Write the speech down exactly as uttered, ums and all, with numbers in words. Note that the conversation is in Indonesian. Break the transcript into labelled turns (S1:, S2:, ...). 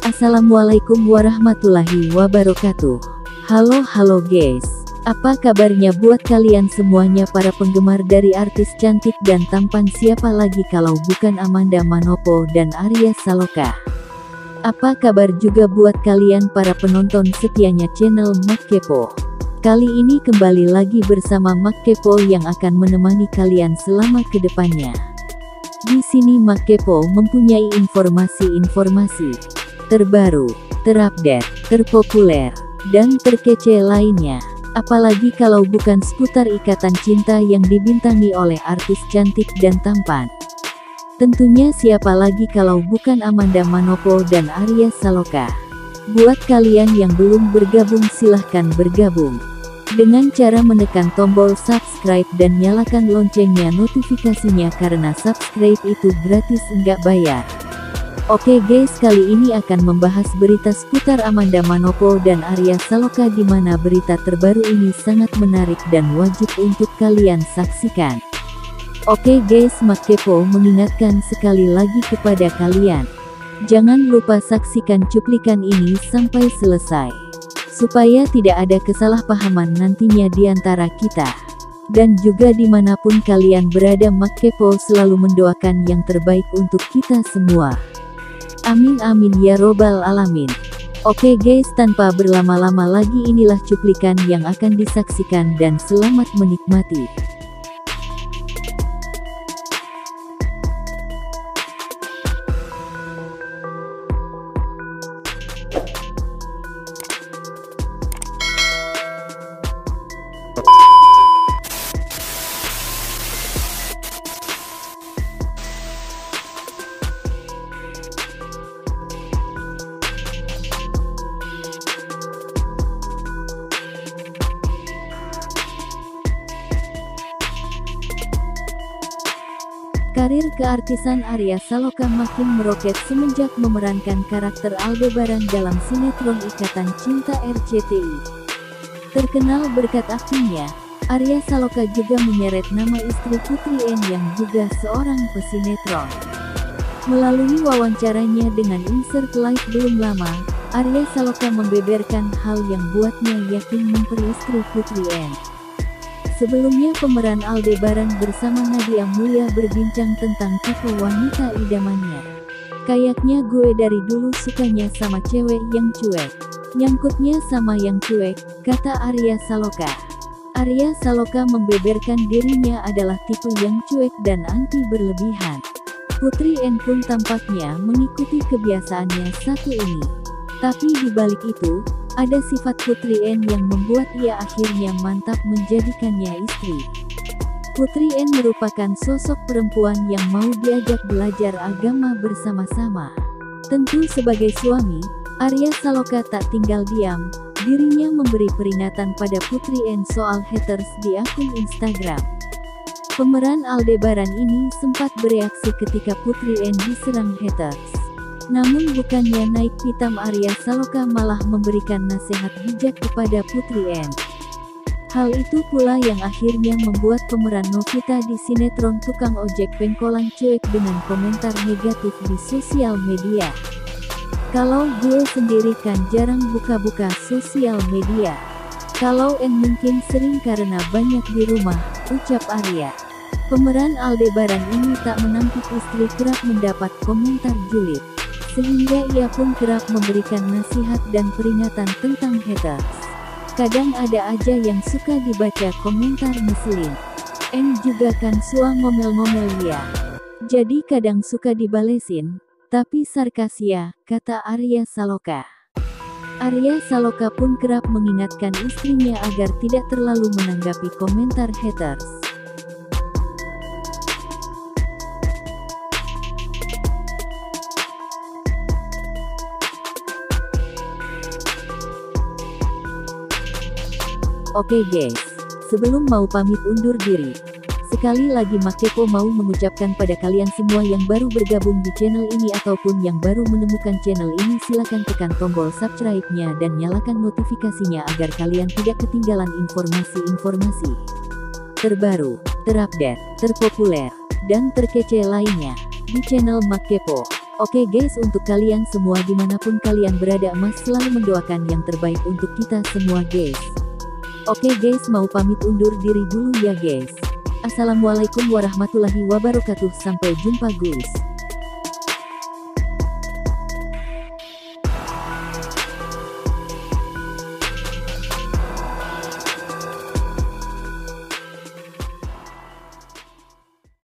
S1: Assalamualaikum warahmatullahi wabarakatuh. Halo halo guys, apa kabarnya buat kalian semuanya para penggemar dari artis cantik dan tampan siapa lagi kalau bukan Amanda Manopo dan Arya Saloka. Apa kabar juga buat kalian para penonton setianya channel Mak Kepo. Kali ini kembali lagi bersama Mak Kepo yang akan menemani kalian selama kedepannya. Di sini Mak Kepo mempunyai informasi-informasi terbaru, terupdate, terpopuler, dan terkece lainnya. Apalagi kalau bukan seputar ikatan cinta yang dibintangi oleh artis cantik dan tampan. Tentunya siapa lagi kalau bukan Amanda Manopo dan Arya Saloka. Buat kalian yang belum bergabung silahkan bergabung dengan cara menekan tombol subscribe dan nyalakan loncengnya notifikasinya karena subscribe itu gratis enggak bayar. Oke guys, kali ini akan membahas berita seputar Amanda Manopo dan Arya Saloka di mana berita terbaru ini sangat menarik dan wajib untuk kalian saksikan. Oke guys, Mak Kepo mengingatkan sekali lagi kepada kalian. Jangan lupa saksikan cuplikan ini sampai selesai. Supaya tidak ada kesalahpahaman nantinya di antara kita. Dan juga dimanapun kalian berada, Mak Kepo selalu mendoakan yang terbaik untuk kita semua. Amin amin ya robbal alamin. Oke guys, tanpa berlama-lama lagi inilah cuplikan yang akan disaksikan dan selamat menikmati. Karir keartisan Arya Saloka makin meroket semenjak memerankan karakter Aldebaran dalam sinetron Ikatan Cinta R C T I. Terkenal berkat aktingnya, Arya Saloka juga menyeret nama istri Putri N yang juga seorang pesinetron. Melalui wawancaranya dengan Insert Live belum lama, Arya Saloka membeberkan hal yang buatnya yakin memperistri Putri N. Sebelumnya pemeran Aldebaran bersama Nadia Mulya berbincang tentang tipe wanita idamannya. Kayaknya gue dari dulu sukanya sama cewek yang cuek. Nyangkutnya sama yang cuek, kata Arya Saloka. Arya Saloka membeberkan dirinya adalah tipe yang cuek dan anti berlebihan. Putri N pun tampaknya mengikuti kebiasaannya satu ini. Tapi di balik itu, ada sifat Putri N yang membuat ia akhirnya mantap menjadikannya istri. Putri N merupakan sosok perempuan yang mau diajak belajar agama bersama-sama. Tentu sebagai suami, Arya Saloka tak tinggal diam, dirinya memberi peringatan pada Putri N soal haters di akun Instagram. Pemeran Aldebaran ini sempat bereaksi ketika Putri N diserang haters. Namun bukannya naik pitam, Arya Saloka malah memberikan nasihat bijak kepada Putri N. Hal itu pula yang akhirnya membuat pemeran Novita di sinetron Tukang Ojek Pengkolan cuek dengan komentar negatif di sosial media. Kalau gue sendiri kan jarang buka-buka sosial media. Kalau N mungkin sering karena banyak di rumah, ucap Arya. Pemeran Aldebaran ini tak menampik istri kerap mendapat komentar julid. Sehingga ia pun kerap memberikan nasihat dan peringatan tentang haters. Kadang ada aja yang suka dibaca komentar ngeselin. N juga kan suka ngomel-ngomel ya. Jadi kadang suka dibalesin, tapi sarkas ya, kata Arya Saloka. Arya Saloka pun kerap mengingatkan istrinya agar tidak terlalu menanggapi komentar haters. Oke guys, sebelum mau pamit undur diri, sekali lagi Mak Kepo mau mengucapkan pada kalian semua yang baru bergabung di channel ini ataupun yang baru menemukan channel ini, silakan tekan tombol subscribe-nya dan nyalakan notifikasinya agar kalian tidak ketinggalan informasi-informasi terbaru, terupdate, terpopuler, dan terkece lainnya di channel Mak Kepo. Oke guys, untuk kalian semua dimanapun kalian berada, Mas selalu mendoakan yang terbaik untuk kita semua guys. Oke guys, mau pamit undur diri dulu ya guys. Assalamualaikum warahmatullahi wabarakatuh. Sampai jumpa guys.